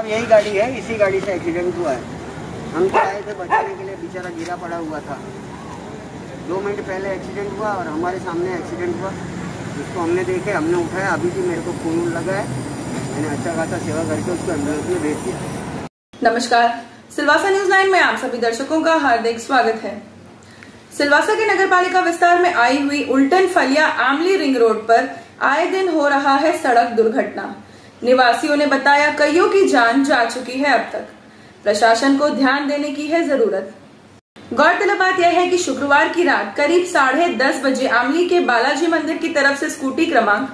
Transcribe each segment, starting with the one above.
अब यही गाड़ी है, इसी गाड़ी से एक्सीडेंट हुआ है। हम तो आए थे बचाने के लिए, बेचारा गिरा पड़ा हुआ था। 2 मिनट पहले एक्सीडेंट हुआ और हमारे सामने एक्सीडेंट हुआ। उसको हमने देखे, हमने उठाया। अभी भी मेरे को खून लगा है। मैंने अच्छा खासा सेवा करके उसको एम्बुलेंस में भेज दिया। नमस्कार, सिलवासा न्यूज 9 में आप सभी दर्शकों का हार्दिक स्वागत है। सिलवासा के नगर पालिका विस्तार में आई हुई उल्टन फलिया आमली रिंग रोड पर आए दिन हो रहा है सड़क दुर्घटना। निवासियों ने बताया कईयों की जान जा चुकी है। अब तक प्रशासन को ध्यान देने की है जरूरत। गौरतलब बात यह है कि शुक्रवार की रात करीब 10:30 बजे आमली के बालाजी मंदिर की तरफ से स्कूटी क्रमांक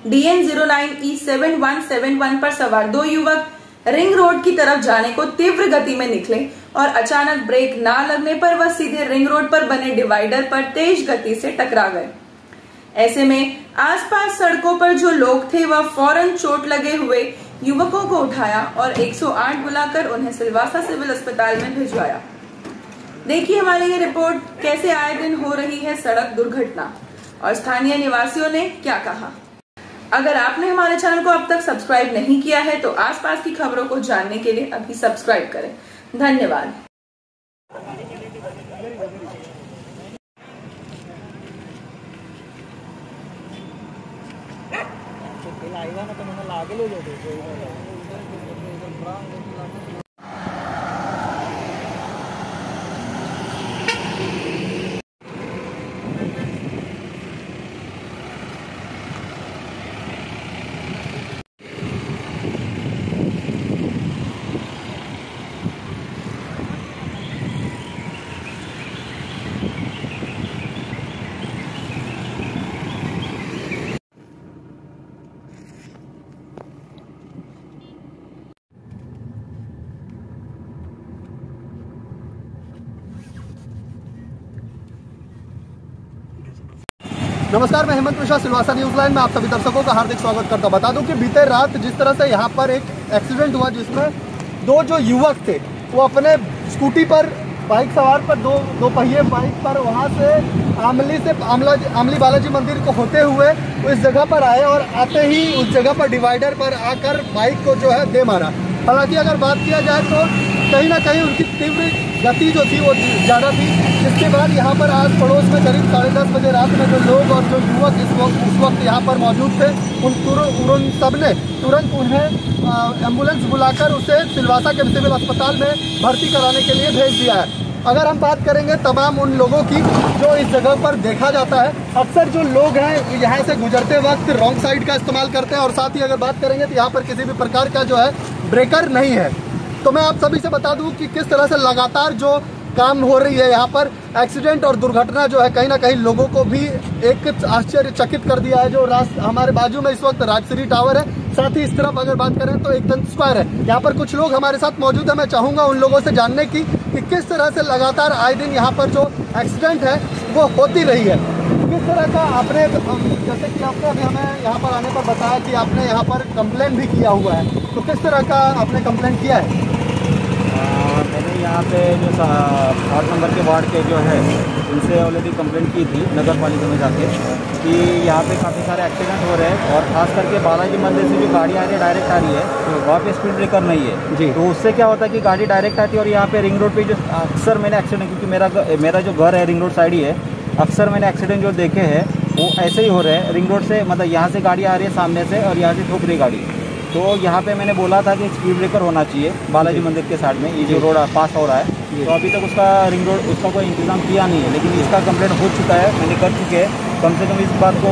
DN09E7171 पर सवार 2 युवक रिंग रोड की तरफ जाने को तीव्र गति में निकले और अचानक ब्रेक ना लगने पर वह सीधे रिंग रोड पर बने डिवाइडर पर तेज गति से टकरा गए। ऐसे में आसपास सड़कों पर जो लोग थे वह फौरन चोट लगे हुए युवकों को उठाया और 108 बुलाकर उन्हें सिलवासा सिविल अस्पताल में भिजवाया। देखिए हमारी ये रिपोर्ट, कैसे आए दिन हो रही है सड़क दुर्घटना और स्थानीय निवासियों ने क्या कहा। अगर आपने हमारे चैनल को अब तक सब्सक्राइब नहीं किया है तो आसपास की खबरों को जानने के लिए अभी सब्सक्राइब करें। धन्यवाद। नमस्कार, मैं हेमंत मिश्रा, सिलवासा न्यूज लाइन में आप सभी दर्शकों का हार्दिक स्वागत करता हूं। बता दूं कि बीते रात जिस तरह से यहां पर एक एक्सीडेंट हुआ जिसमें 2 जो युवक थे वो अपने स्कूटी पर बाइक सवार पर दो पहिए बाइक पर वहां से आमली बालाजी मंदिर को होते हुए वो इस जगह पर आए और आते ही उस जगह पर डिवाइडर पर आकर बाइक को जो है दे मारा। हालांकि अगर बात किया जाए तो कहीं ना कहीं उनकी तीव्र गति जो थी वो ज़्यादा थी। जिसके बाद यहाँ पर आज पड़ोस में करीब 10:30 बजे रात में जो लोग और जो युवक इस वक्त यहाँ पर मौजूद थे उन सब ने तुरंत उन्हें एम्बुलेंस बुलाकर उसे सिलवासा के सिविल अस्पताल में भर्ती कराने के लिए भेज दिया है। अगर हम बात करेंगे तमाम उन लोगों की जो इस जगह पर देखा जाता है, अक्सर जो लोग हैं यहाँ से गुजरते वक्त रॉन्ग साइड का इस्तेमाल करते हैं और साथ ही अगर बात करेंगे तो यहाँ पर किसी भी प्रकार का जो है ब्रेकर नहीं है। तो मैं आप सभी से बता दूं कि किस तरह से लगातार जो काम हो रही है यहाँ पर एक्सीडेंट और दुर्घटना जो है कहीं ना कहीं लोगों को भी एक आश्चर्यचकित कर दिया है। जो हमारे बाजू में इस वक्त राजश्री टावर है, साथ ही इस तरफ अगर बात करें तो एक दंत स्क्वायर है। यहाँ पर कुछ लोग हमारे साथ मौजूद है। मैं चाहूँगा उन लोगों से जानने की कि किस तरह से लगातार आए दिन यहाँ पर जो एक्सीडेंट है वो होती रही है। किस तरह का आपने, जैसे कि आपने अभी हमें यहाँ पर आने पर बताया कि आपने यहाँ पर कंप्लेन भी किया हुआ है, तो किस तरह का आपने कंप्लेन किया है? मैंने यहाँ पे जो 8 नंबर के वार्ड के जो है उनसे ऑलरेडी कंप्लेंट की थी नगर पालिका में जाके कि यहाँ पे काफ़ी सारे एक्सीडेंट हो रहे हैं और ख़ास करके बालाजी मंदिर से जो गाड़ी आ रही है डायरेक्ट आ रही है वहाँ पे स्पीड ब्रेकर नहीं है जी। तो उससे क्या होता है कि गाड़ी डायरेक्ट आती है और यहाँ पे रिंग रोड पे जो अक्सर मैंने एक्सीडेंट, क्योंकि मेरा जो घर है रिंग रोड साइड ही है, अक्सर मैंने एक्सीडेंट जो देखे हैं वो ऐसे ही हो रहे हैं। रिंग रोड से मतलब यहाँ से गाड़ी आ रही है सामने से और यहाँ से ठोक रही गाड़ी। तो यहाँ पे मैंने बोला था कि स्पीड ब्रेकर होना चाहिए बालाजी मंदिर के साइड में, ये जो रोड पास हो रहा है। तो अभी तक उसका रिंग रोड उसका कोई इंतजाम किया नहीं है, लेकिन इसका कंप्लेंट हो चुका है, मैंने कर चुके हैं। कम से कम इस बात को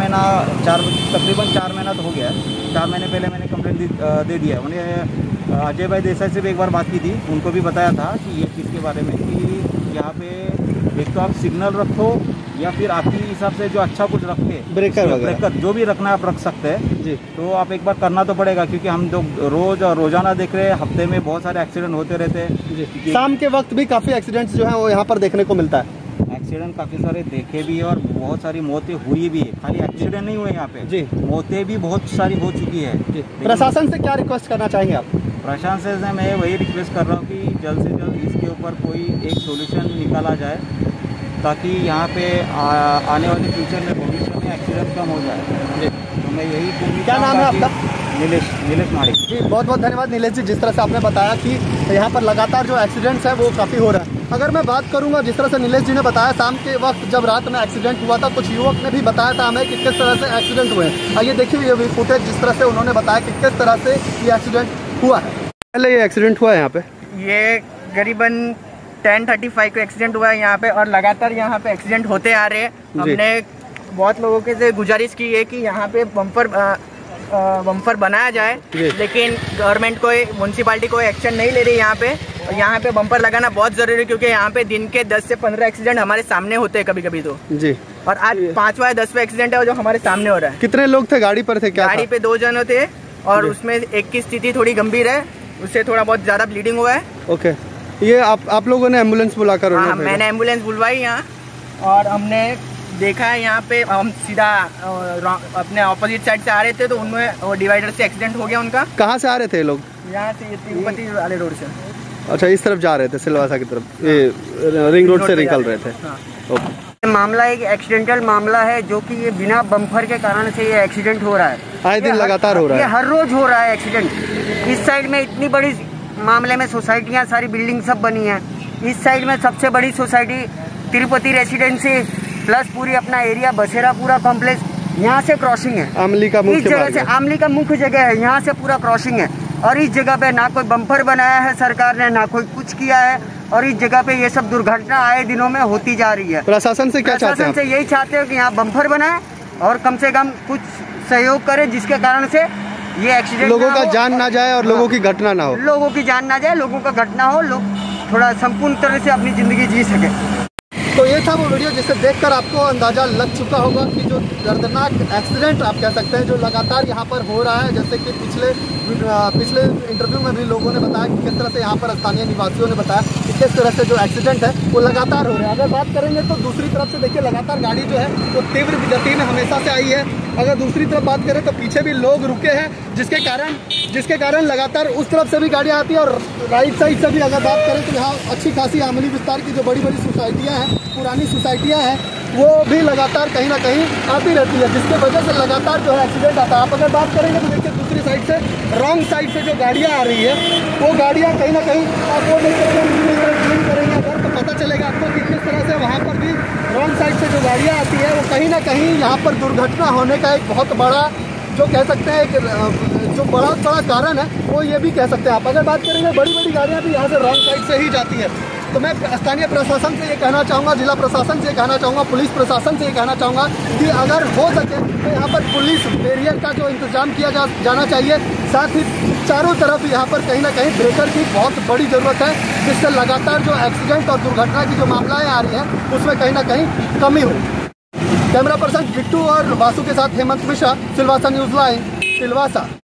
तकरीबन 4 महीना तो हो गया है। 4 महीने पहले मैंने कंप्लेंट दे दिया। उन्हें अजय भाई देसाई से भी एक बार बात की थी, उनको भी बताया था कि ये चीज़ के बारे में कि यहाँ पे एक तो आप सिग्नल रखो या फिर आपकी हिसाब से जो अच्छा कुछ रखे ब्रेकर जो भी रखना है आप रख सकते हैं जी। तो आप एक बार करना तो पड़ेगा, क्योंकि हम जो रोजाना देख रहे हैं, हफ्ते में बहुत सारे एक्सीडेंट होते रहते हैं। शाम के वक्त भी काफ़ी एक्सीडेंट्स जो है वो यहाँ पर देखने को मिलता है। एक्सीडेंट काफ़ी सारे देखे भी है और बहुत सारी मौतें हुई भी है। खाली एक्सीडेंट नहीं हुए यहाँ पे जी, मौतें भी बहुत सारी हो चुकी है। प्रशासन से क्या रिक्वेस्ट करना चाहेंगे आप? प्रशासन से मैं वही रिक्वेस्ट कर रहा हूँ कि जल्द से जल्द इसके ऊपर कोई एक सोल्यूशन निकाला जाए ताकि यहाँ पे आने वाले फ्यूचर में भविष्य में एक्सीडेंट कम हो जाए। तो मैं यही, क्या नाम है आपका? नीलेश माड़िक। जी बहुत बहुत धन्यवाद नीलेश जी, जिस तरह से आपने बताया कि यहाँ पर लगातार जो एक्सीडेंट्स है वो काफ़ी हो रहा है। अगर मैं बात करूँगा जिस तरह से नीलेश जी ने बताया, शाम के वक्त जब रात में एक्सीडेंट हुआ था, कुछ युवक ने भी बताया था हमें कि किस तरह से एक्सीडेंट हुए हैं। आइए देखिए ये फुटेज, जिस तरह से उन्होंने बताया कि किस तरह से ये एक्सीडेंट हुआ है। पहले ये एक्सीडेंट हुआ है यहाँ पे, ये करीबन 10:35 को एक्सीडेंट हुआ है यहाँ पे, और लगातार यहाँ पे एक्सीडेंट होते आ रहे हैं। हमने बहुत लोगों के से गुजारिश की है कि यहाँ पे बम्पर बनाया जाए, लेकिन गवर्नमेंट कोई म्यूनसिपालिटी कोई एक्शन नहीं ले रही यहाँ पे। और यहाँ पे बम्पर लगाना बहुत जरूरी है, क्योंकि यहाँ पे दिन के 10 से 15 एक्सीडेंट हमारे सामने होते हैं कभी कभी तो जी। और आज 5वां या 10वां एक्सीडेंट है जो हमारे सामने हो रहा है। कितने लोग थे गाड़ी पर? थे क्या? गाड़ी पे 2 जन थे, और उसमें एक की स्थिति थोड़ी गंभीर है, उससे थोड़ा बहुत ज्यादा ब्लीडिंग हुआ है। ओके, ये आप लोगों ने एम्बुलेंस बुलाकर? हाँ, मैंने एम्बुलेंस बुलवाई यहाँ, और हमने देखा है यहाँ पे हम सीधा अपने ऑपोजिट साइड से आ रहे थे, तो उनमें डिवाइडर से एक्सीडेंट हो गया उनका। कहाँ से आ रहे थे लोग? यहाँ से तिरुपति वाले रोड से। अच्छा, इस तरफ जा रहे थे, सिलवासा की तरफ, ये रिंग रोड से निकल रहे थे। हाँ। ओके। मामला एक एक्सीडेंटल मामला है, जो कि ये बिना बम्पर के कारण से ये एक्सीडेंट हो रहा है। आए दिन लगातार हो रहा है, ये हर रोज हो रहा है एक्सीडेंट। इस साइड में इतनी बड़ी मामले में सोसाइटियाँ, सारी बिल्डिंग सब बनी है। इस साइड में सबसे बड़ी सोसाइटी तिरुपति रेसिडेंसी प्लस पूरी अपना एरिया बसेरा पूरा कॉम्प्लेक्स, यहाँ से क्रॉसिंग है। आमली का मुख्य जगह से आमली का मुख्य जगह है, यहाँ से पूरा क्रॉसिंग है। और इस जगह पे ना कोई बम्पर बनाया है सरकार ने, ना कोई कुछ किया है, और इस जगह पे ये सब दुर्घटना आए दिनों में होती जा रही है। प्रशासन से क्या चाहते हैं? प्रशासन से यही चाहते हो कि यहाँ बम्पर बनाए और कम से कम कुछ सहयोग करे, जिसके कारण से ये एक्सीडेंट, लोगों का जान ना जाए और लोगों की घटना ना हो। लोगों की जान ना जाए, लोगों का घटना हो, लोग थोड़ा संपूर्ण तरह से अपनी जिंदगी जी सके। तो ये था वो वीडियो जिसे देखकर आपको अंदाजा लग चुका होगा कि जो दर्दनाक एक्सीडेंट आप कह सकते हैं जो लगातार यहाँ पर हो रहा है, जैसे कि पिछले इंटरव्यू में भी लोगों ने बताया कि किस तरह से यहाँ पर स्थानीय निवासियों ने बताया कि किस तरह से जो एक्सीडेंट है वो लगातार हो रहा है। अगर बात करेंगे तो दूसरी तरफ से देखिए लगातार गाड़ी जो है वो तीव्र गति में हमेशा से आई है। अगर दूसरी तरफ बात करें तो पीछे भी लोग रुके हैं, जिसके कारण लगातार उस तरफ से भी गाड़ियाँ आती है। और राइट साइड से भी अगर बात करें तो यहाँ अच्छी खासी आमली विस्तार की जो बड़ी बड़ी सोसाइटियाँ हैं, पुरानी सोसाइटियाँ हैं, वो भी लगातार कहीं ना कहीं आती रहती है, जिसके वजह से लगातार जो है एक्सीडेंट आता है। आप अगर बात करेंगे तो देखिए दूसरी साइड से, रॉन्ग साइड से जो गाड़ियाँ आ रही है, वो गाड़ियाँ कहीं ना कहीं आपको करेंगे अगर तो पता चलेगा आपको कि किस तरह से वहाँ पर भी रॉन्ग साइड से जो गाड़ियाँ आती है वो कहीं ना कहीं यहाँ पर दुर्घटना होने का एक बहुत बड़ा जो कह सकते हैं एक जो बड़ा कारण है, वो ये भी कह सकते हैं आप। अगर बात करेंगे बड़ी बड़ी गाड़ियाँ भी यहाँ से रॉन्ग साइड से ही जाती है। तो मैं स्थानीय प्रशासन से ये कहना चाहूँगा, जिला प्रशासन से कहना चाहूँगा, पुलिस प्रशासन से ये कहना चाहूँगा कि अगर हो सके तो यहाँ पर पुलिस बैरियर का जो इंतजाम किया जाना चाहिए। साथ ही चारों तरफ यहाँ पर कहीं ना कहीं ब्रेकर की बहुत बड़ी ज़रूरत है, जिससे लगातार जो एक्सीडेंट और दुर्घटना की जो मामलाएँ आ रही हैं उसमें कहीं ना कहीं कमी हो। कैमरा पर्सन बिट्टू और वासु के साथ हेमंत मिश्रा, सिलवासा न्यूज़ लाइन, सिलवासा।